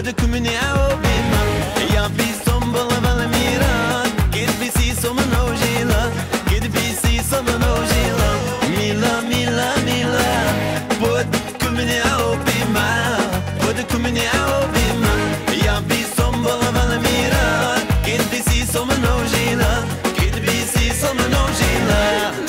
pode kumini ao bima ya bisom bala bala miran kid bisi som nojila kid bisi som nojila mila mila mila pode kumini ao bima pode kumini ao bima ya bisom bala bala miran kid bisi som nojila kid bisi som nojila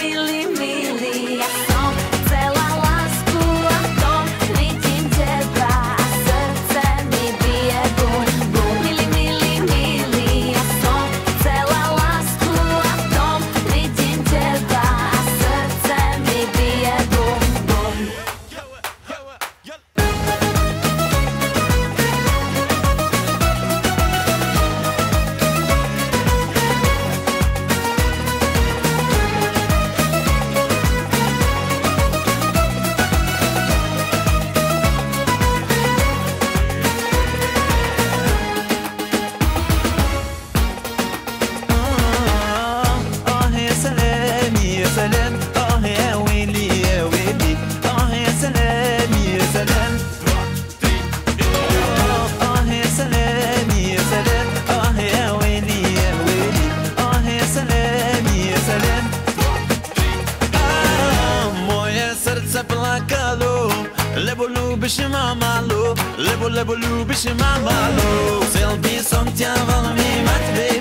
Lebo lubisz mamalu, lebo lubisz mamalu. Selbi som tja val mi mat baby.